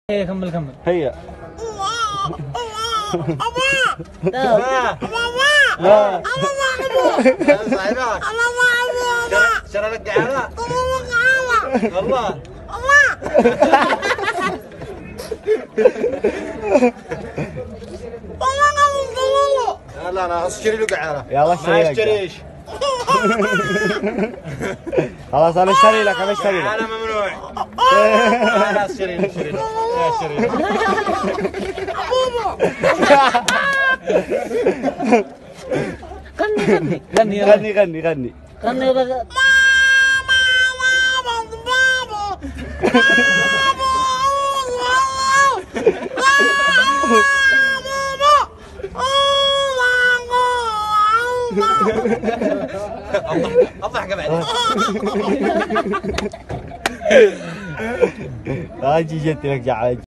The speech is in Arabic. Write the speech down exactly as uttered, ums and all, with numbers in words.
ايه كمل كمل هيا. لا لا شرى لك قعارة والله لا انا اشتري له قعارة. يلا اشتري ما لك. اشتريش. خلاص انا اشتري لك انا اشتري لك. انا ممنوع. انا اشتري له اشتري له اشتري له. غني غني غني غني غني غني غني اضحك بعدين. اجي جيت لك جعان.